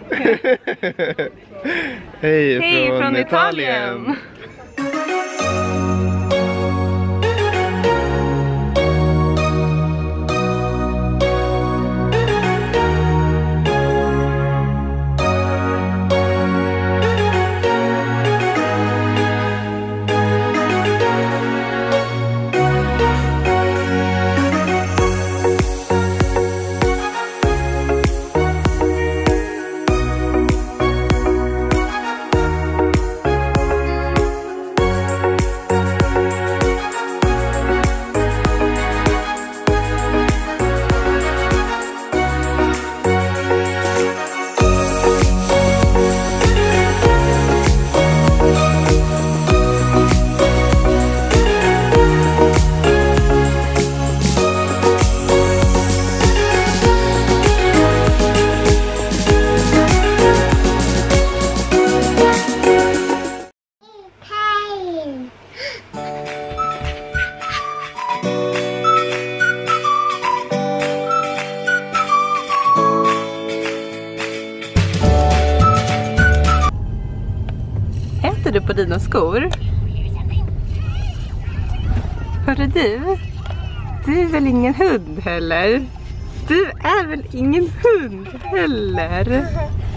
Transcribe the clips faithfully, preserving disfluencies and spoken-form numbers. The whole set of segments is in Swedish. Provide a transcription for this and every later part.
Hej Hej från, från Italien. Italien. Äter du på dina skor? Hörru du? Du är väl ingen hund heller? Du är väl ingen hund heller?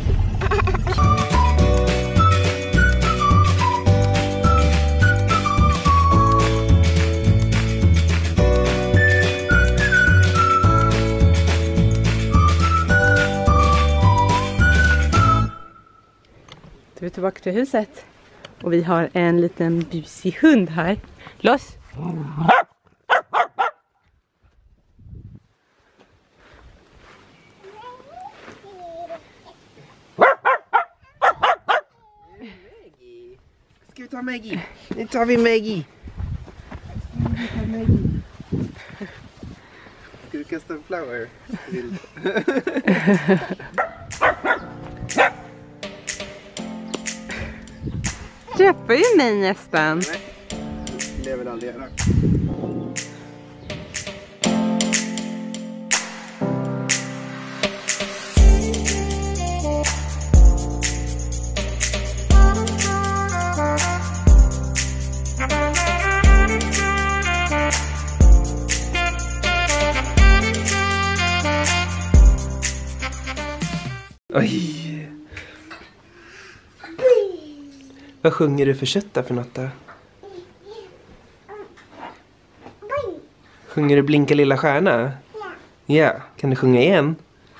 Du är tillbaka till huset. Och vi har en liten busig hund här. Loss! Ska vi ta Maggie? Nu tar vi Maggie. Ska du kasta en flower? Vilda. Träffar ju mig nästan. Nej, det skulle jag väl aldrig göra. Oj. Vad sjunger du för kött där för något då? Sjunger du Blinka lilla stjärna? Ja. Ja, kan du sjunga igen?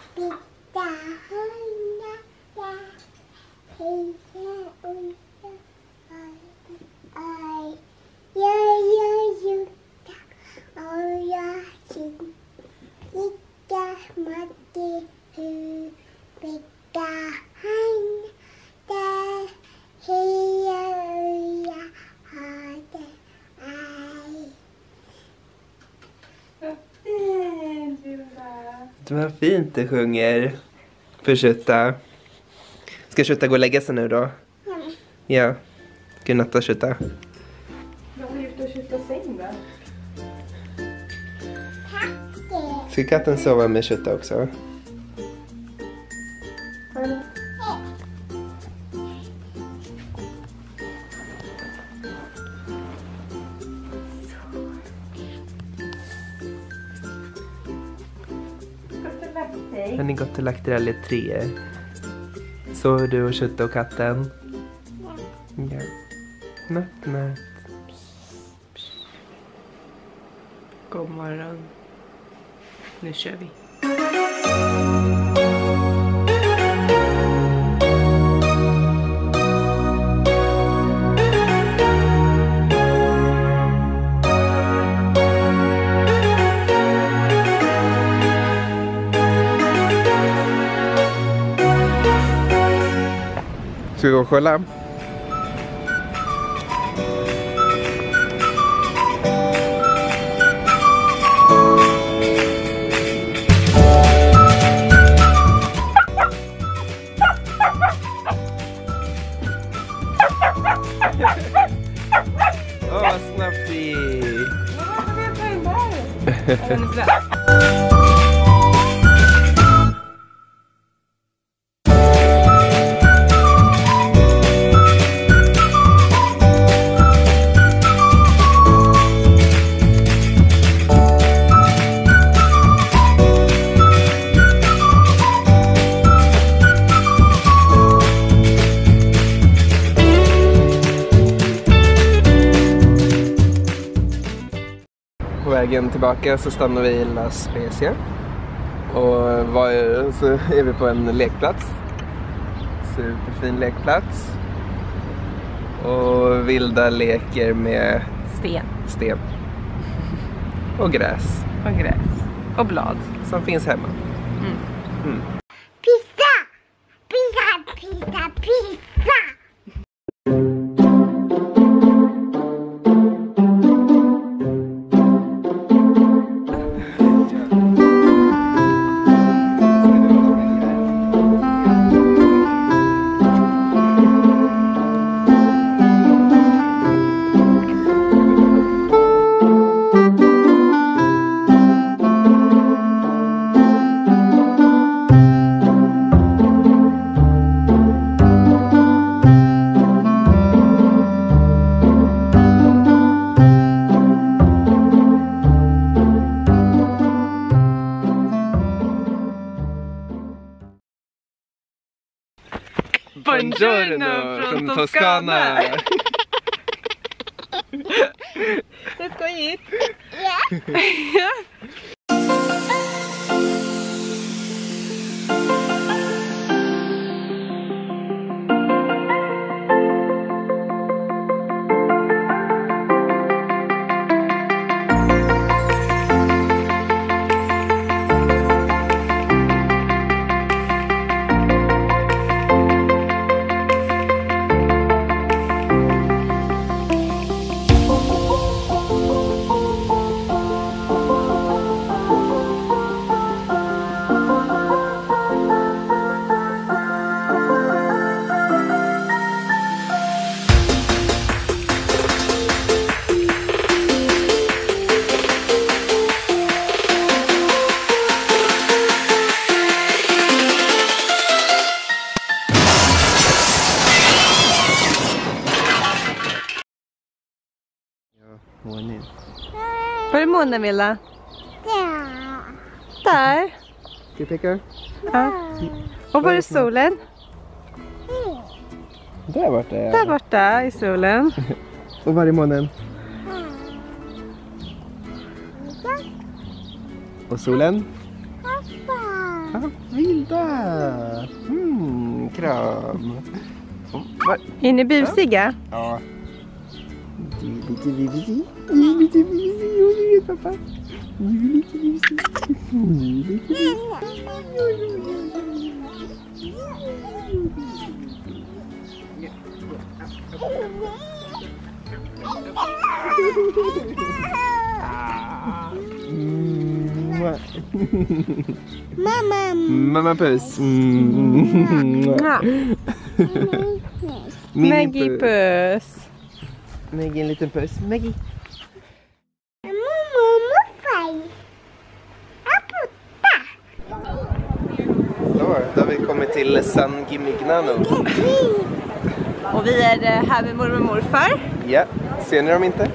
Vad fint du sjunger för Kötta. Ska Kötta gå och lägga sig nu då? Ja. Ja. Godnatta Kötta. Vad har du gjort att Kötta säng då? Ska katten sova med Kötta också? Mm. Har ni gått och lagt er alla tre? Sover du och Kötta och katten? Ja. Ja. Natt, natt. God morgon. Nu kör vi. Ska vi gå och kolla? Åh, vad snabbt det gick. Vad vet jag inte här? vägen tillbaka så stannar vi i Las Vegas. Och var, så är vi på en lekplats. Superfin lekplats. Och Vilda leker med sten. sten. Och gräs. Och gräs. Och blad. Som finns hemma. Mm. Mm. Pisa! Pisa, pisa, pisa! Buongiorno från Toscana! Let's go eat! Ja! Månen. Var är månen, Vilda? Ja. Där. Ska vi peka? Ja. Och var är solen? Där borta är Där borta i solen. Och var är månen? Och solen? Ah, Vilda! Mm, kram! Oh, var... Är ni busiga? Ja. Du är lite busig. Du är lite busig. Du vet, pappa. Du är lite busig. Du är lite busig. Mamma. Mamma puss. Mm. Ja. Maggie puss. Maggie, en liten puss. Maggie. Så, då har vi kommit till San Gimignano. Och vi är här med mormor och morfar. Ja, ser ni dem inte?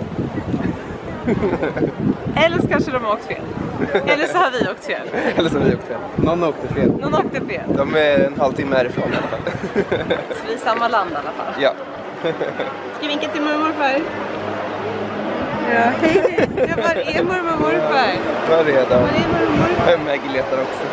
Eller så kanske de har åkt fel. Eller så har vi åkt fel. Eller så har vi åkt fel. Någon åkte fel. Någon åkte fel. De är en halvtimme härifrån i alla fall. Så vi är i samma land i alla fall. Ja. Ska vi vinka till mormor och morfar? Ja, hej. Jag var är mormor och morfar. Var är det då? Var är mormor och morfar? Maggie letar också.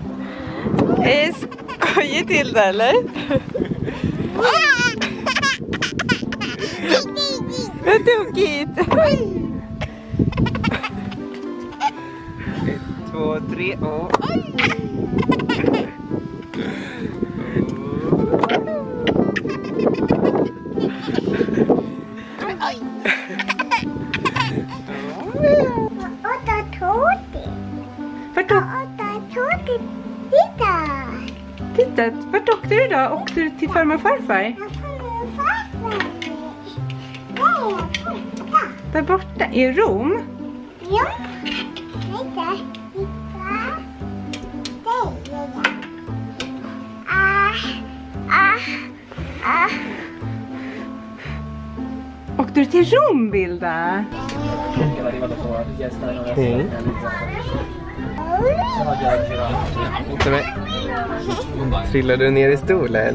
Är det skojigt till det, eller? Vad tokigt. Ett, två, tre och... Vart åkte Titta, vart åkte du då? Åkte du till farmor och farfar? Där borta, i Rom? Ja. Åkte du till Rom, Vilda? Hej. Trillade du ner i stolen?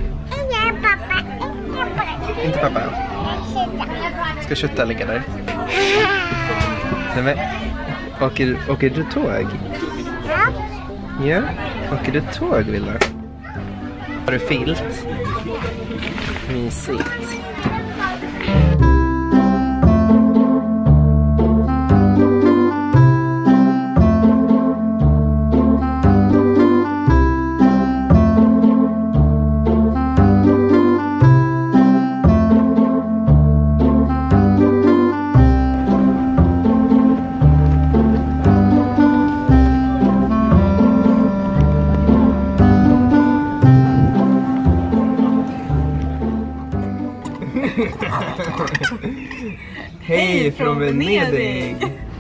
Inte pappa. Ska kötta ligga där? Nej, men, åker, åker du tåg? Ja. Ja, åker du tåg, Vilda? Har du filt? Mysigt. Hej från Venedig!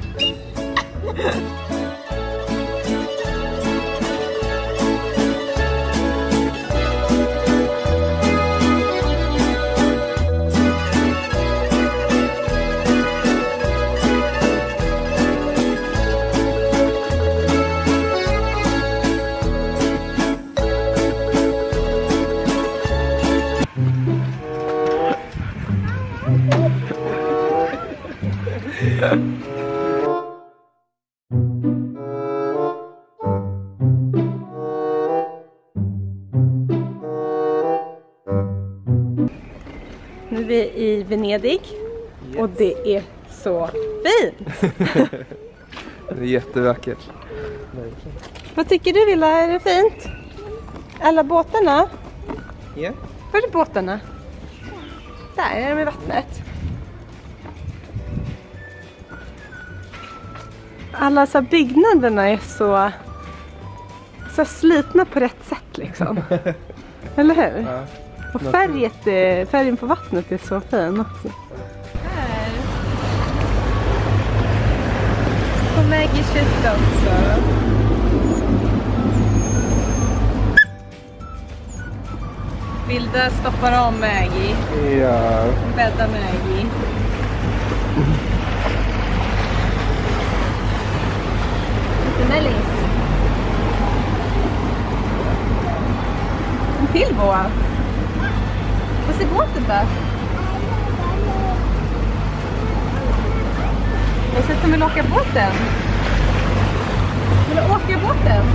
Nu är vi i Venedig. Yes. Och det är så fint. Det är jättevackert. Vad tycker du, Vilda? Är det fint? Alla båtarna? Ja. Yeah. Var är båtarna? Där är de i vattnet. Alla så byggnaderna är så, så slitna på rätt sätt liksom. Eller hur? Ja. Och färget, färgen på vattnet är så fin också. Här. Och Maggie kött också. Vilda stoppar om Maggie. Ja. Bäddar Maggie. Lite mellis. En till båt. Vad ser båten där? Jag ser att de vill åka båten. Vill du åka båten?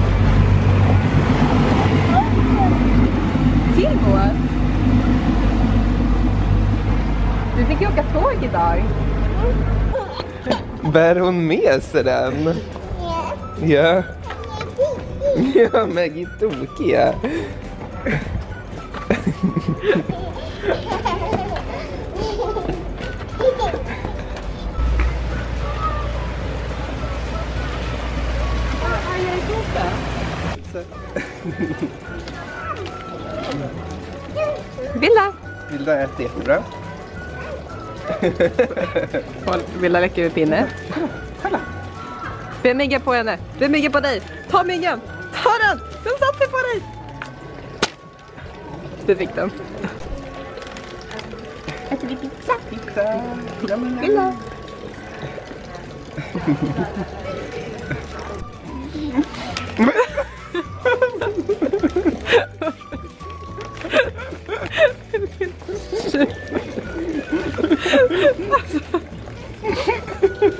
Till båt? Du fick ju åka tåg idag. Bär hon med sig den? Ja. Ja, Maggie tokiga. Vilda! Vilda äter jättebra. Vilda läcker med pinne. Kolla. Be mygga på henne. Be mygga på dig. Ta myggan. Ta den. Den satt sig på dig. Du fick den. Äter vi pizza? Pizza. Vilda.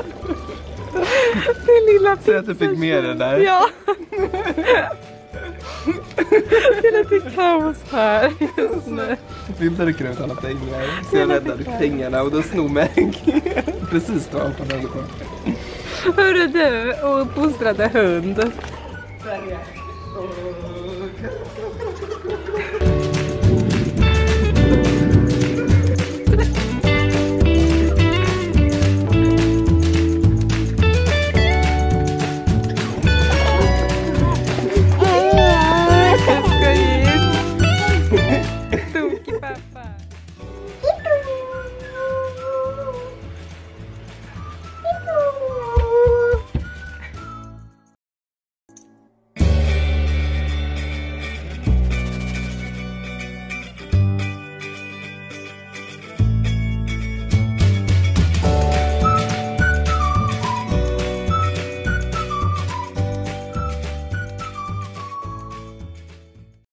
Det lilla pizzan. Så att du fick med den där. Ja. Det är lite kaos här just nu. Vilda rycker ut alla pengar. Så jag räddade pengarna och då snor Maggie. Precis då han på den på. Hörru du, och uppfostrade hund. Sverige.